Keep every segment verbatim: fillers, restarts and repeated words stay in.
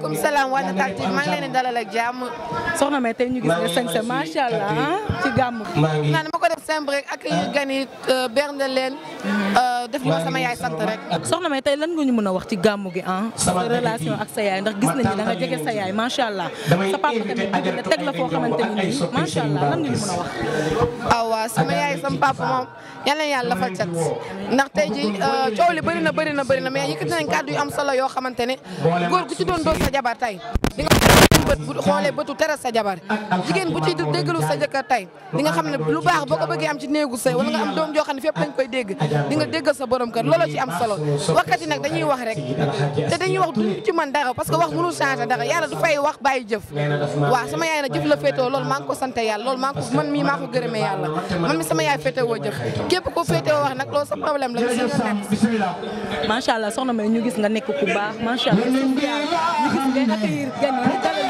maaleykum salaam waa Natal T V maa ngi leen di dalal ak jàmm. soxna May tey ñu gis nga sañ sa macha allah ci gàmm. naa dama ko def simple rek ak gan yi bernde leen def li ma sama yaay sant rek. soxna May tey lan nga ñu mën a wax ci gàmm gi ah sa relation ak sa yaay ndax gis nañu da nga jege sa yaay macha allah sa papa tamit bëgg la teg la foo xamante ni nii macha allah lan nga ñu mën a wax. ah waaw sama yaay sama papa moom yal na yàlla lafal cat ndax tey ji coow li bëri na bëri na bëri na mais yëkkati nañ kàddu yu am solo yoo xamante ne góor gu ci doon doon sa jabar tey di nga bët bu xoolee bëtu tere sa jabar jigéen bu ci déggalu sa jëkkër tey di nga xam ne lu baax boo ko bëggee am ci néegu sëy wala nga am doom joo xam ne fépp lañ koy dégg di nga déggal sa borom kër looloo ci am solo waxkat yi nag dañuy wax rek te dañuy wax duñu ci mën dara parce que wax mënul changer dara yàlla du fay wax bàyyi jëf waaw sama yaay na jëf la féetoo loolu maa ngi ko sante yàlla loolu maa ngi ko man mii maa ko gërëmee yàlla man mi sama yaay féetewoo jëf képp ko féetewoo wax nag loolu sa problème la macha allah soxna May ñu gis nga nekk ku baax macha allah ñu gis ngay accueillir gan yi dalal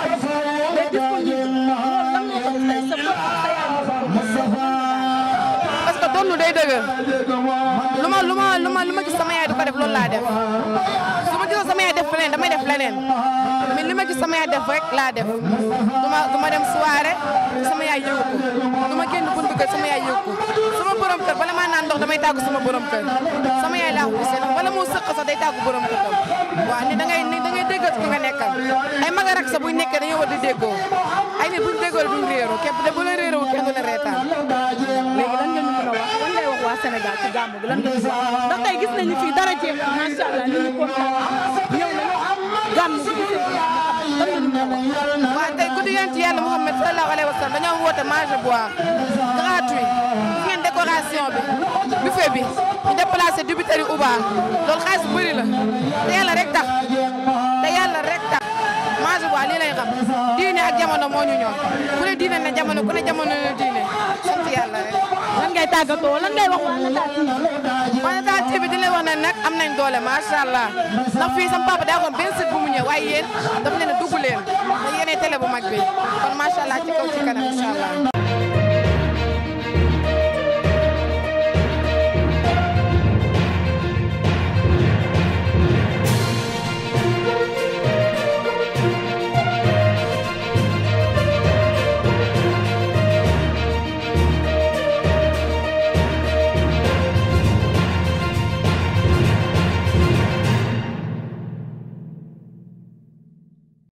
parce que doonu day dëgër lu ma lu ma lu ma lu ma gis sama yaay du ko def loolu laa def su ma gisoon sama yaay def leneen damay def leneen mais li ma gis sama yaay def rek laa def du ma du ma dem soirée sama yaay yëgu ko du ma génn buntu kër sama yaay yëgu ko sama borom kër bala maa naan ndox damay tàggu sama borom kër sama yaay laa ko gisee ndax bala moo sëq sax day tàggu borom kër tam waaw ni da ngay da ngay déggal ki nga nekkal ay mag ak rak sa buñ nekkee dañoo war di déggoo ay nit buñ déggoo duñ réeroo képp de bu la réeroo kenn du la reetaan. léegi lan nga ñu mën a wax lan ngay wax waa Sénégal ci gàmmu gi lan nga ñu wax ndax tey gis nañu fii dara jéem macha allah ni ñu kontaan ñëw nañu gàmmu gi gis nañu waaw tey guddi yonent Yàlla Muhammad sallallahu alayhi wa sallam dañoo woote manger boire gratuit gis ngeen décoration bi buffet bi ñu déplacé dibiteri Uba loolu xaalis bu bëri la te yàlla rek tax te yàlla rek tax manger boire lii lay xam diine ak jamono moo ñu ñor ku ne diine ne jamono ku ne jamono ne diine sant yàlla rek. lan ngay tàggatoo lan ngay wax waa Natal T V. waa Natal T V di leen wax ne nag am nañ doole macha allah ndax fii sama papa daa ko benn site bu mu ñëw waaye yéen dafa leen a dugg leen ndax yéenay télé bu mag bi kon macha allah ci kaw ci kanam incha allah.